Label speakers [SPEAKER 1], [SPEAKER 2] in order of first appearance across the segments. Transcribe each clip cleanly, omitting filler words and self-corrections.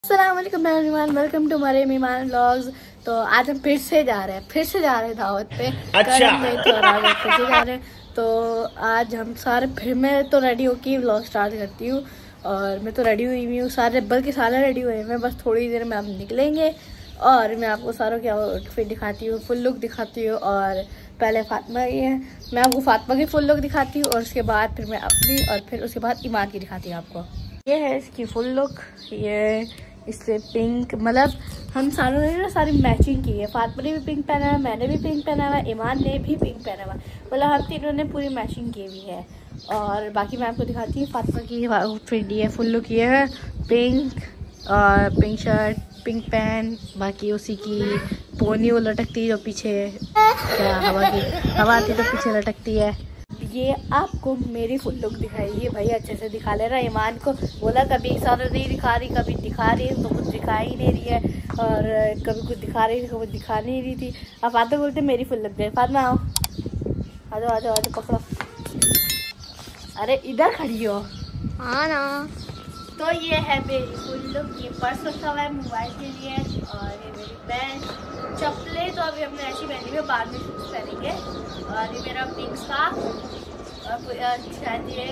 [SPEAKER 1] अस्सलाम वालेकुम मेहमान, वेलकम टू हमारे मेहमान व्लॉग्स। तो आज हम फिर से जा रहे हैं दावत पे।
[SPEAKER 2] अच्छा।
[SPEAKER 1] फिर से जा रहे हैं। तो आज हम सारे फिर मैं तो रेडी होके व्लॉग स्टार्ट करती हूँ और मैं तो रेडी हुई हूँ, सारे बल्कि सारे रेडी हुए हैं। बस थोड़ी देर में आप निकलेंगे और मैं आपको सारों की आउटफिट दिखाती हूँ, फुल लुक दिखाती हूँ। और पहले फातिमा की है, मैं आपको फातिमा की फुल लुक दिखाती हूँ और उसके बाद फिर मैं अपनी और फिर उसके बाद ईमान की दिखाती हूँ आपको। ये है इसकी फुल लुक, ये इससे पिंक, मतलब हम सारों ने ना सारी मैचिंग की है। फातिमा ने भी पिंक पहना है, मैंने भी पिंक पहना हुआ, ईमान ने भी पिंक पहना हुआ, मतलब हम तीनों ने पूरी मैचिंग की हुई है। और बाकी मैं आपको दिखाती हूँ फातिमा की आउटफिट। ये फुल लुक ये है, पिंक और पिंक शर्ट, पिंक पैंट, बाकी उसी की पोनी वो लटकती है जो पीछे क्या हवा आती तो पीछे लटकती है। ये आपको मेरी फुल लुक दिखाई, ये भाई अच्छे से दिखा ले रहा है। ईमान को बोला कभी सारा नहीं दिखा रही, कभी दिखा रही है तो कुछ दिखा ही नहीं रही है, और कभी कुछ दिखा रही थी तो कुछ दिखा नहीं रही थी। अब फातिमा बोलते मेरी फुल लुक दे। फातिमा आओ, आ जाओ आ जाओ आ जाओ, पकड़ो। अरे इधर खड़ी हो। हाँ ना। तो ये है मेरी फुल लुक। ये पर्स रखा हुआ है मोबाइल के लिए, और ये मेरी पैंट, चप्पलें तो अभी हमने ऐसी पहनी हुई है, बाद में शूज पहनेंगे। और ये मेरा पिंक स्कार्फ और शायद ये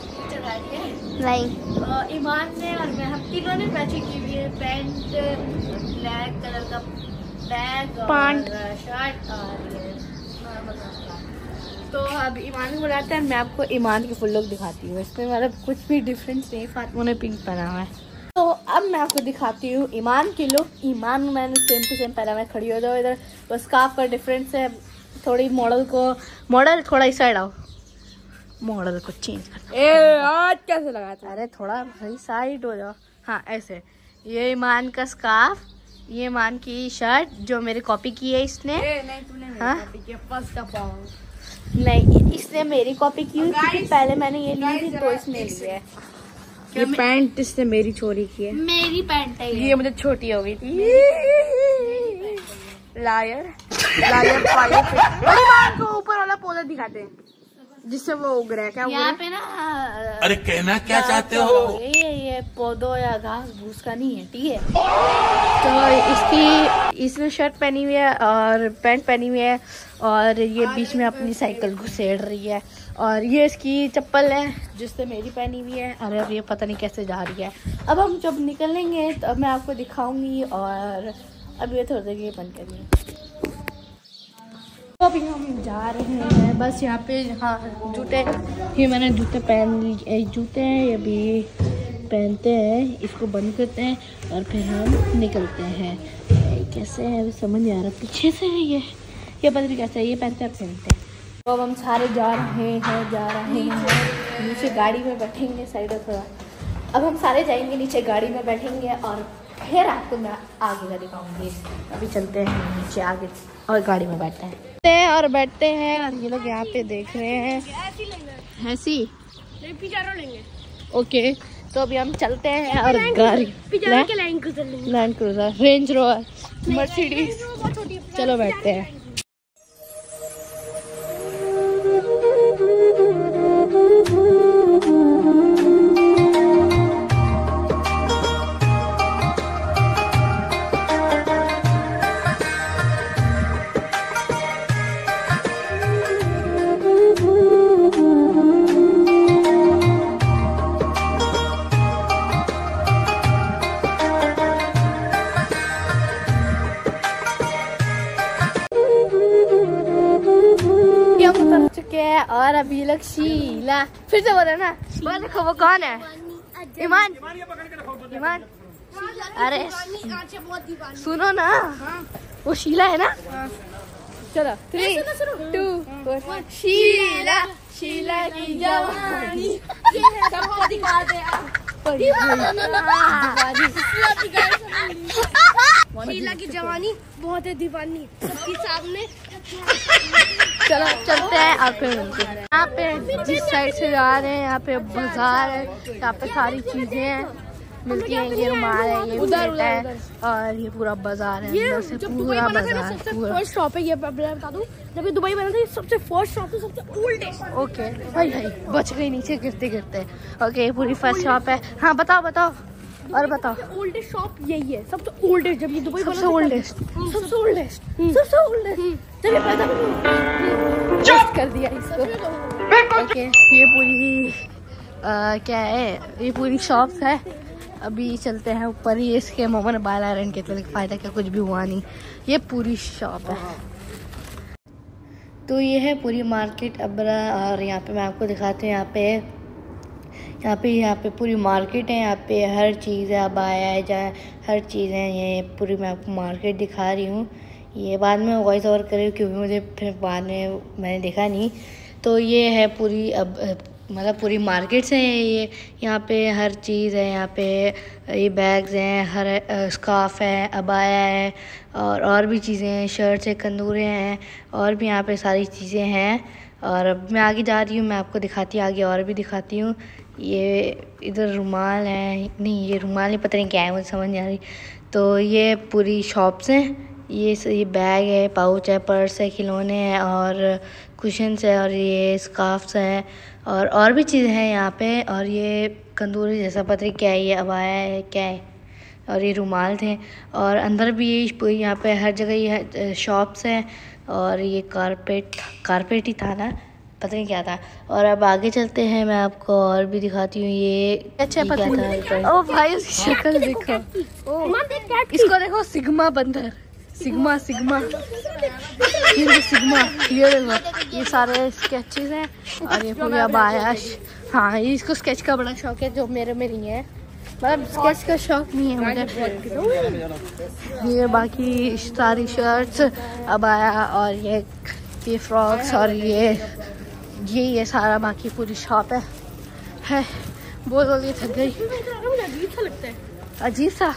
[SPEAKER 1] नहीं ईमान ने और मैं, हम तीनों ने मैचिंग की हुई है। पैंट ब्लैक कलर का बैग और शर्ट और ये तो अब ईमान को बुलाते हैं, मैं आपको ईमान की फुल लुक दिखाती हूँ। इसमें मतलब कुछ भी डिफरेंस नहीं, फातिमा ने पिंक पहना हुआ है। तो अब मैं आपको दिखाती हूँ ईमान की लुक। ईमान मैंने सेम टू सेम पहना हुआ है। खड़ी हो जाओ इधर, बस स्कार्फ का डिफरेंस है थोड़ी। मॉडल थोड़ा इस साइड आओ, मॉडल को चेंज कर। आज कैसे लगाता? अरे थोड़ा भाई साइड हो जाओ। हाँ ऐसे। ये ईमान का स्कार्फ, ये ईमान की शर्ट जो मेरी कॉपी की है इसने। नहीं तूने मेरी कॉपी की है, फर्स्ट ऑफ ऑल। नहीं, इसने मेरी कॉपी की हुई क्योंकि पहले मैंने ये ली थी तो इसने ली है। ये पैंट इसने मेरी चोरी की है। मेरी पैंट है ये मुझे छोटी हो गई थी। लायर को ऊपर वाला पौधा दिखाते हैं जिससे वो उग रहा है। क्या यहाँ पे ना,
[SPEAKER 2] अरे कहना क्या चाहते हो?
[SPEAKER 1] ये पौधों या घास भूस का नहीं है, ठीक है। तो इसने शर्ट पहनी हुई है और पैंट पहनी हुई है, और ये बीच में अपनी साइकिल घुसेड़ रही है। और ये इसकी चप्पल है जिससे मेरी पहनी हुई है। अरे अब ये पता नहीं कैसे जा रही है। अब हम जब निकलेंगे तो अब मैं आपको दिखाऊंगी। और अब ये थोड़ी देर ये बंद करिए। तो अभी हम जा रहे हैं, बस यहाँ पे हाँ जूते, ये मैंने जूते पहन लिए। जूते हैं ये भी पहनते हैं, इसको बंद करते हैं और फिर हम निकलते हैं। कैसे है अभी समझ नहीं आ रहा, पीछे से है ये पता नहीं कैसे है, ये पहनते हैं। तो अब हम सारे जा रहे हैं नीचे गाड़ी में बैठेंगे। साइड में थोड़ा, अब हम सारे जाएंगे नीचे गाड़ी में बैठेंगे और फिर आपको मैं आगे का दिखाऊंगी। अभी चलते हैं नीचे आगे और गाड़ी में बैठते हैं और बैठते हैं। और ये लोग यहाँ पे देख रहे हैं ऐसी लेंगे। ओके तो अभी हम चलते हैं और गाड़ी Land Cruiser, Range Rover, Mercedes, चलो बैठते हैं। और अभी लग शीला, फिर से बोले ना, देखो वो कौन है? ईमान। अरे सुनो ना, वो शीला है ना। चलो 3, 2, 1। शीला की जवानी सबको दिखा दे। शीला की जवानी बहुत है दीवानी सबके सामने। चलो चलते हैं और फिर मिलते हैं। यहाँ पे जिस साइड से जा रहे हैं यहाँ पे बाजार है, यहाँ पे सारी चीजें हैं मिलती हैं। ये रुमाल है, ये उधर है, और ये पूरा बाजार है। ये पूरा बाजार फर्स्ट शॉप है। ये बता दूं, जब ये दुबई बना था ये सबसे फर्स्ट शॉप है, सबसे ओल्डेस्ट। ओके भाई बच गई नीचे गिरते गिरते। ओके पूरी फर्स्ट शॉप है। हाँ बताओ और बताओ
[SPEAKER 3] ओल्डेस्ट शॉप यही है, सबसे ओल्डेस्ट। जब ये दुबई
[SPEAKER 1] सबसे ओल्डेस्ट जब ये पैदा कर दिया इसको। ओके, ये पूरी क्या है, ये पूरी शॉप्स है। अभी चलते हैं ऊपर ही, इसके मोमन बाल आयरन के तो फायदा क्या, कुछ भी हुआ नहीं। ये पूरी शॉप है। तो ये है पूरी मार्केट अबरा। और यहाँ पे मैं आपको दिखाती हूँ, यहाँ पे पूरी मार्केट है। यहाँ पे हर चीज़ है, अब आया है जहाँ हर चीज़ है। ये पूरी मैं आपको मार्केट दिखा रही हूँ। ये बाद में वॉइस ओवर करी क्योंकि मुझे फिर बाद में मैंने देखा नहीं। तो ये है पूरी मतलब पूरी मार्केट्स हैं ये। यहाँ पे हर चीज़ है। यहाँ पे ये बैग्स हैं, हर स्कार्फ है, अबाया है और भी चीज़ें हैं, शर्ट्स है, कंदूरे हैं और भी यहाँ पे सारी चीज़ें हैं। और अब मैं आगे जा रही हूँ, मैं आपको दिखाती हूँ आगे और भी दिखाती हूँ। ये इधर रुमाल है, नहीं ये रुमाल नहीं, पता नहीं क्या है, मुझे समझ नहीं आ रही। तो ये पूरी शॉप्स हैं। ये बैग है, पाउच है, पर्स है, खिलौने हैं और कुशन्स है और ये स्कार्फ्स हैं और भी चीज़ें हैं यहाँ पे। और ये कंदूरी जैसा पता नहीं क्या है, ये अबाया है क्या है, और ये रुमाल थे। और अंदर भी यहाँ पे हर जगह ये शॉप्स हैं। और ये कारपेट ही था ना, पता नहीं क्या था। और अब आगे चलते हैं, मैं आपको और भी दिखाती हूँ। ये अच्छा पता नहीं। ओ भाई उसकी शक्ल देखो, इसको देखो, सिग्मा बंदर, सिग्मा ये देखो, ये सारे स्केचेस हैं। और ये पूरा बायाश, हाँ इसको स्केच का बड़ा शौक है जो मेरे में नहीं है, मतलब स्केच का शौक नहीं है मुझे। ये बाकी सारी शर्ट्स अबाया और ये फ्रॉक्स और ये सारा बाकी पूरी शॉप है। बोल ये थक गई,
[SPEAKER 3] अजीब सा लगता है,
[SPEAKER 1] अजीब सा।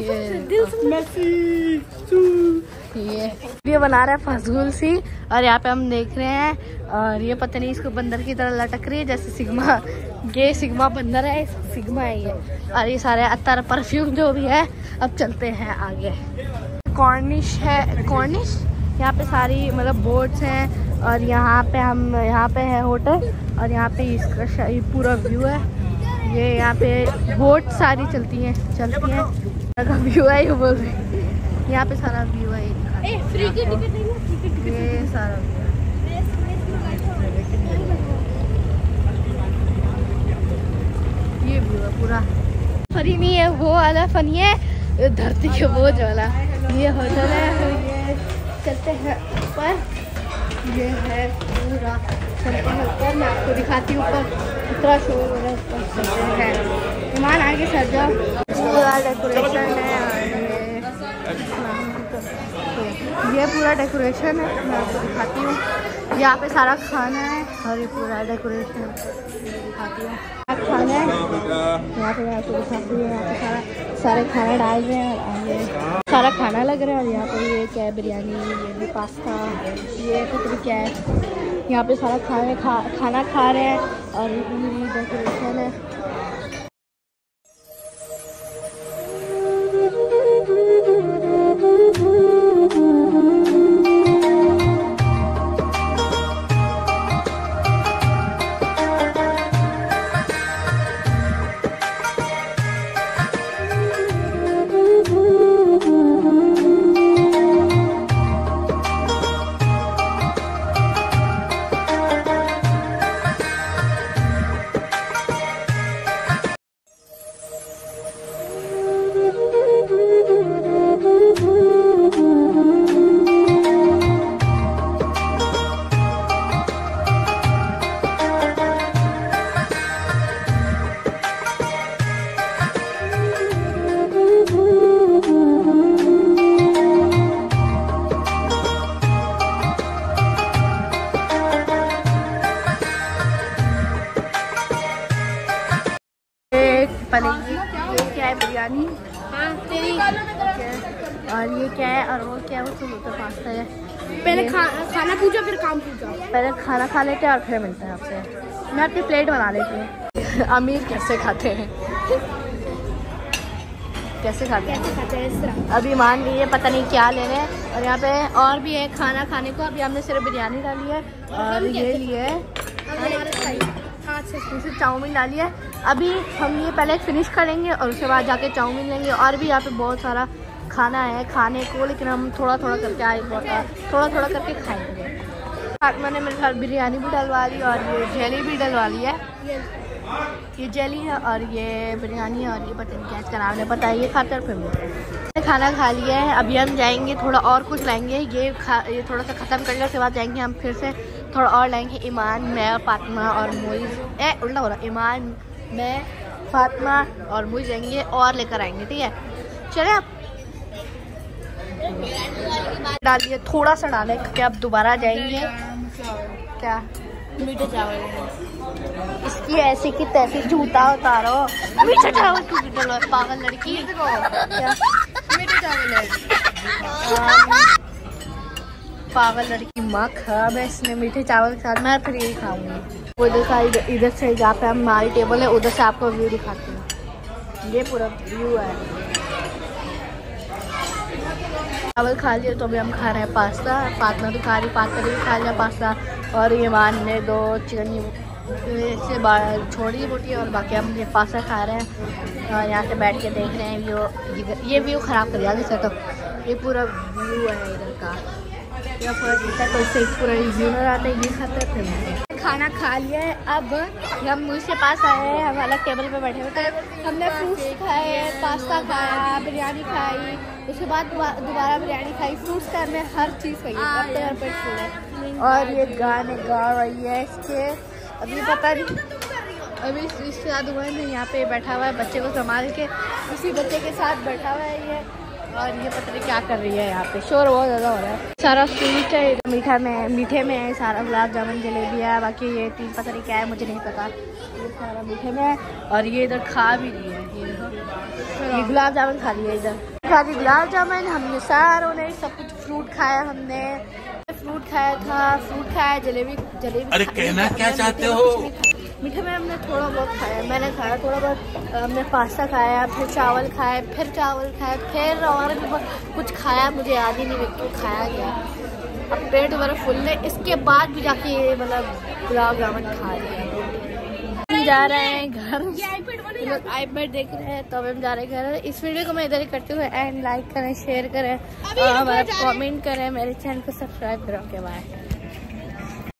[SPEAKER 1] ये बना रहा है फजूल सी। और यहाँ पे हम देख रहे हैं, और ये पता नहीं इसको बंदर की तरह लटक रही है जैसे सिग्मा। ये सिग्मा बंदर है, सिग्मा है ये। और ये सारे अत्तर परफ्यूम जो भी है। अब चलते हैं आगे। कॉर्निश है, कॉर्निश यहाँ पे सारी मतलब बोट्स हैं। और यहाँ पे है होटल। और यहाँ पे इसका ये पूरा व्यू है। ये यहाँ पे बोट सारी चलती हैं व्यू है, ये बोल रही। यहाँ पे सारा व्यू है,
[SPEAKER 3] फ्री की टिकट नहीं है,
[SPEAKER 1] ये सारा व्यू है। ये व्यू है पूरा। फनी नहीं है वो वाला, फनी है धरती के बोझ वाला। ये होटल है, ये चलते हैं ऊपर। ये है पूरा, चलते हैं ऊपर, मैं आपको दिखाती हूँ ऊपर कितना शोर हो रहा है। ऊपर चलते हैं, ईमान आगे सर जाओ। पूरा डेकोरेशन है, ये पूरा डेकोरेशन है, मैं आपको दिखाती हूँ। यहाँ पे सारा खाना है और ये पूरा डेकोरेशन दिखाती हूँ। खाना है यहाँ पे, मैं आपको दिखाती हूँ। यहाँ पे सारे खाना डाल रहे हैं और ये सारा खाना लग रहा है। और यहाँ पे ये क्या है, बिरयानी, ये भी पास्ता, ये पता नहीं क्या है। यहाँ पे सारा खाना खा रहे हैं और ये पूरी डेकोरेशन है। ये क्या है, बिरयानी। और ये क्या है, और वो क्या है, वो तो पास्ता है।
[SPEAKER 3] पहले खाना पूछो फिर काम पूछो।
[SPEAKER 1] पहले खाना खा लेते हैं और फिर मिलते हैं आपसे। मैं अपनी प्लेट बना लेती हूँ। अमीर कैसे खाते हैं, कैसे खाते हैं अभी मान लीजिए, पता नहीं क्या ले रहे हैं। और यहाँ पे और भी है खाना खाने को। अभी हमने सिर्फ बिरयानी डाली है और ये लिए से चाउमीन डाली है। अभी हम ये पहले फिनिश करेंगे और उसके बाद जाके चाउमीन लेंगे। और भी यहाँ पे बहुत सारा खाना है खाने को, लेकिन हम थोड़ा थोड़ा करके थोड़ा थोड़ा करके खाएंगे। मैंने मेरे साथ बिरयानी भी डलवा ली और ये जेली भी डलवा ली है। ये जेली है और ये बिरयानी है और ये पता नहीं क्या इसका नाम नहीं पता है। ये खाते फिर मैंने खाना खा लिया है। अभी हम जाएंगे थोड़ा और कुछ लाएंगे। ये थोड़ा सा ख़त्म करने के बाद जाएंगे हम फिर से थोड़ा और लाएंगे। ईमान, मैं, फातिमा और मोइज़ उल्टा हो रहा। ईमान, मैं, फातिमा और मोइज़ जाएंगे और लेकर आएंगे। ठीक है, चले आप डालिए, थोड़ा सा डालें क्योंकि अब दोबारा जाएंगे। क्या मीठे चावल, इसकी ऐसी की तैसी जूता उतारो। मीठे चावल क्यों डलो पागल लड़की। क्या मीठे चावल है? पागल लड़की माँ खा। मैं इसने मीठे चावल के साथ मैं फिर यही खाऊंगी। इधर से जहाँ पे हमारी टेबल है उधर से आपको व्यू दिखाती हूँ। ये पूरा व्यू है। चावल खा लिया तो अभी हम खा रहे हैं पास्ता। फातिमा भी खा रही, फातिमा भी खा लिया पास्ता। और ईमान ने 2 चिकन से छोड़ी रोटी और बाकी हम ये पास्ता खा रहे हैं। और यहाँ से बैठ के देख रहे हैं व्यू। ये व्यू ख़राब कर दिया जैसे, तो ये पूरा व्यू है इधर का। यह पूरा दिखता है तो इससे पूरा व्यू नजर आता है। ये खाते हैं फिर खाना खा लिया है। अब हम मुझसे पास आए हैं, हम अलग टेबल पे बैठे हुए थे। हमने फ्रूट्स खाए, पास्ता खाया, बिरयानी खाई, उसके बाद दोबारा बिरयानी खाई। फ्रूट्स का हमें हर चीज़ खाई। और ये गाने गा रही है इसके। अभी पता नहीं, अभी इसके साथ हुआ है यहाँ पे बैठा हुआ है बच्चे को संभाल के। उसी बच्चे के साथ बैठा हुआ है ये। और ये पता नहीं क्या कर रही है यहाँ पे, शोर बहुत ज़्यादा हो रहा है। सारा स्वीट है, मीठे में है सारा। गुलाब जामुन, जलेबी है, बाकी ये 3 पता नहीं क्या है मुझे नहीं पता। ये सारा मीठे में है। और ये इधर खा भी रही है, ये गुलाब जामुन खा लिया इधर। खा ली गुलाब जामुन हमने सारों ने, सब कुछ फ्रूट खाया हमने। फ्रूट खाया था, फ्रूट खाया, जलेबी।
[SPEAKER 2] अरे कहना क्या चाहते हो?
[SPEAKER 1] मीठे में हमने थोड़ा बहुत खाया, मैंने खाया थोड़ा बहुत। हमने पास्ता खाया, फिर चावल खाए, फिर चावल खाए, फिर और भी कुछ खाया, मुझे याद ही नहीं क्यों खाया गया। अब पेट मेरा फुल है। इसके बाद भी जाके ये मतलब गुलाब जामुन खा लिया। हम जा रहे हैं घर, लोग आईपैड देख रहे हैं तो हम जा रहे हैं घर। इस वीडियो को मैं इधर ही करती हूँ। एंड लाइक करें, शेयर करें और कमेंट करें, मेरे चैनल को सब्सक्राइब करें। Okay bye.